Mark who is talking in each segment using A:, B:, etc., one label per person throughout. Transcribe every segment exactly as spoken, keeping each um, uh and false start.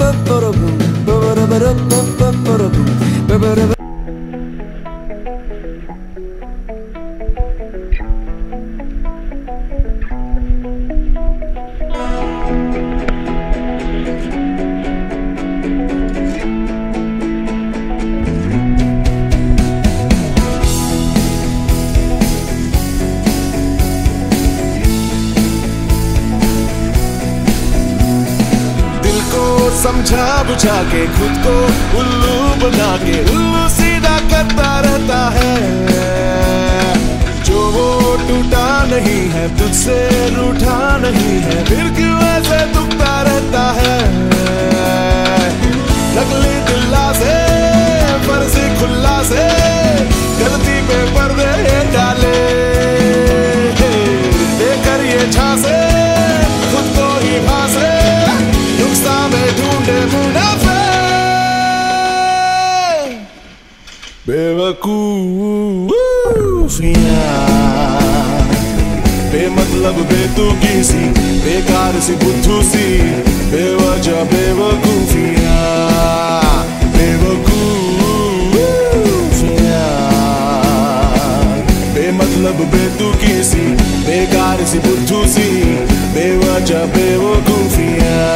A: समझा बुझा के खुद को उल्लू बना के उल्लू सीधा करता रहता है। जो वो टूटा नहीं है तुझसे रूठा नहीं है, फिर क्यों ऐसे दुखता रहता है। नकली दिल्ला से फर्जी खुल्ला से गलती पे पर्दे डाले, देकर ये झांसे खुद को ही फांसे, नुक्सा में ढूंढे मुनाफे। बेवकूफियां बेमतलब बेतुकी सी बेकार सी बुद्धू सी बेवजह बेवकूफियां बेवकूफियां बेमतलब बेतुकी सी बेकार सी बुद्धू सी बेवजह बेवकूफियां।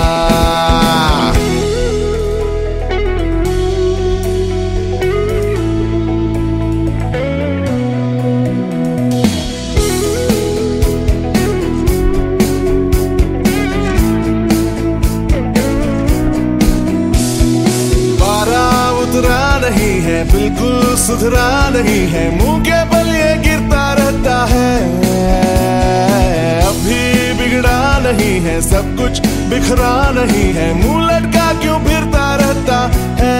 A: नहीं है बिल्कुल सुधरा नहीं है, मुंह के बल ये गिरता रहता है। अभी बिगड़ा नहीं है सब कुछ बिखरा नहीं है, मुंह लटका क्यों फिरता रहता है।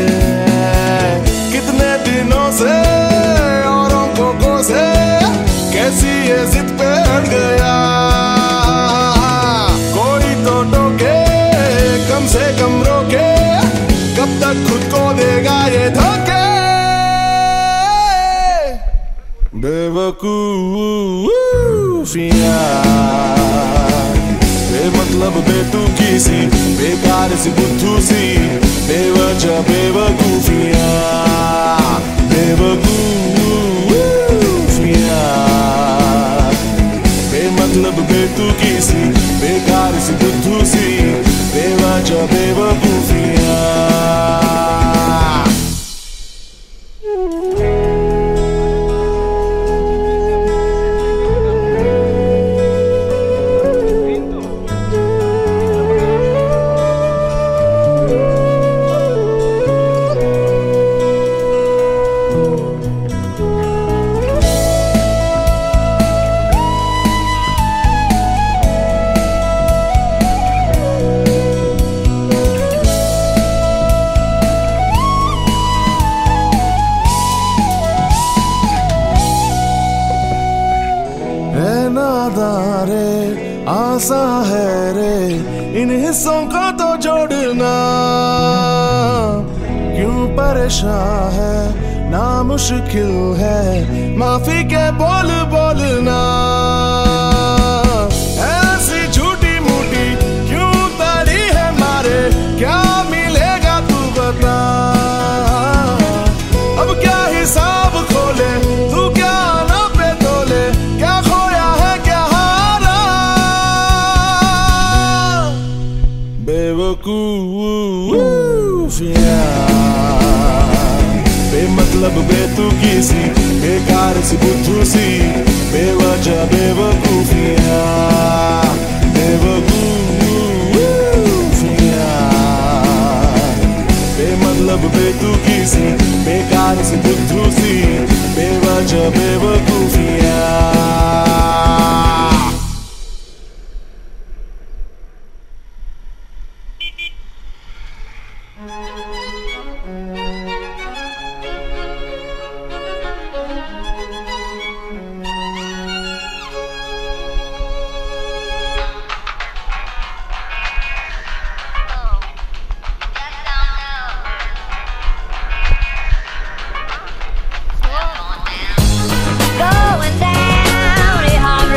A: कितने दिनों से औरों को कोसे कैसी ये जिद पे अड़ गया। कोई तो टोके कम से कम रोके, कब तक खुद को देगा ये धोखे। बेवकूफियां बेमतलब बेतुकी सी बेकार सी बुद्धू सी बेवजह बेवकूफियां बेवकूफियां बेमतलब बेतुकी सी बेकार सी बुद्धू सी बेवजह बेवकूफियां। रे आसा है रे इन हिस्सों को तो जोड़ना, क्यों परेशान है ना मुश्किल है माफी के बोल बोलना। ऐसी झूठी मूठी क्यों ताड़ी है मारे, क्या मिलेगा तू बता। अब क्या हिसाब खोले तू क्या ना पे तोले, क्या खोया है क्या हारा। बेवकूफियां बेमतलब बेतुकी सी बेकार सी बुद्धू सी बेवजह बेवकूफियां बेवकूफियां बेमतलब बेतुकी सी बेकार सी बुद्धू सी बेवजह बेवकूफियां।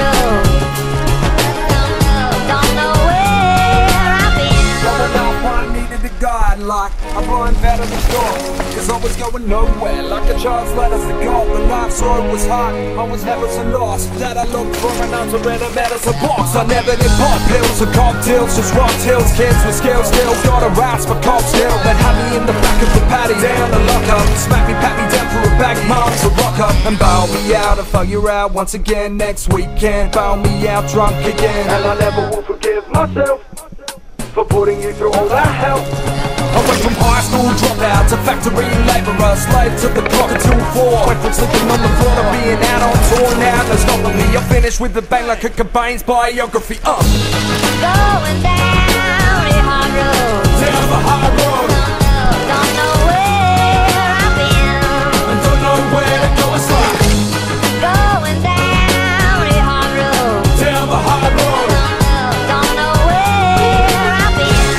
B: One to God like I'm blind out of the door, cause I was going nowhere, like a child's letters to God. The life's road was hard, I was never so lost that I looked for an answer in a medicine box. I never did pop pills or cocktails, just rock tills. Kids with skills still got a rasp for cops still. Then had me in the back of the paddy, down the lock up, smack me, pat me down for a bag, mom's a rock up, and bail me out and figure out once again next weekend. Bail me out drunk again, and I never will forgive myself for putting you through all that hell. I went from high school dropout to factory labourer, slave to the clock until four. Went from sleeping on the floor to being out on tour. Now there's stopping me, I finished with the bang like a Cobain's biography. Uh.
C: Going down the hard road,
B: down the hard road,
C: don't know where I've been,
B: and don't know where to go. It's like
C: going down the hard road,
B: down the hard road.
C: don't know where I've been.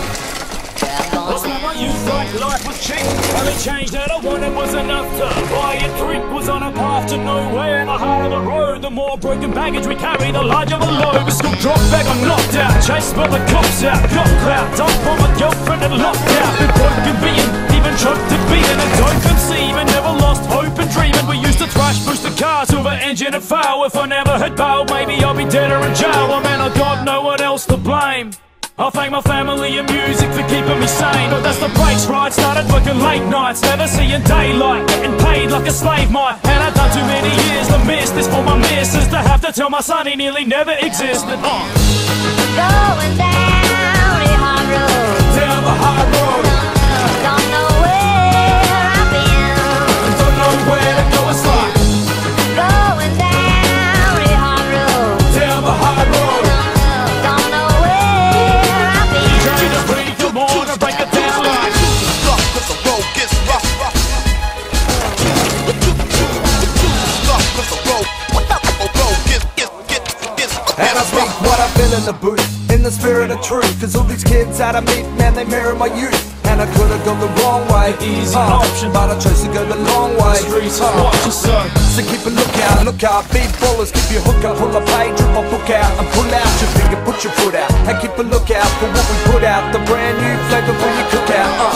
D: That's when I used like life was cheap. Every change that I wanted was enough to buy a drink. Was on a path to nowhere, in the heart of the road. The more broken baggage we carry, the larger the load. We still drop back, I'm knocked out, chased by the cops out, got clout, dumped for my girlfriend and locked out. Been broken, beaten, even choked to beating, and don't conceive, and never lost hope and dreaming. We used to thrash, push the car till the engine had failed. If I never had bailed, maybe I'll be dead or in jail. Oh man, I got no one else to blame. I thank my family and music for keeping me sane. But that's the breaks, right? Started working late nights, never seeing daylight, getting paid like a slave might. And I've done too many years to miss this for my missus, to have to tell my son he nearly never existed. uh.
C: Going down the hard road,
B: Down the hard road,
C: don't know where I've been,
B: and don't know where to go. It's like
C: going down the hard road,
B: down the hard road.
C: don't know where I've been.
D: Try to break the more to break it down like
A: Rough, cause the road gets rough. Rough, cause the road, road gets, gets, gets, gets.
B: And I speak what I feel in the booth, in the spirit of truth. Cause all these kids that I meet, man, they mirror my youth. And I could've gone the wrong way,
D: Easy
B: uh,
D: option.
B: but I chose to go the long way.
D: streets
B: uh,
D: of watch your son.
B: So keep a lookout, look out, big ballers, keep your hook up, pull a page, rip my book out, and pull out your finger, put your foot out, and keep a lookout for what we put out, the brand new flavor for your cookout. Uh.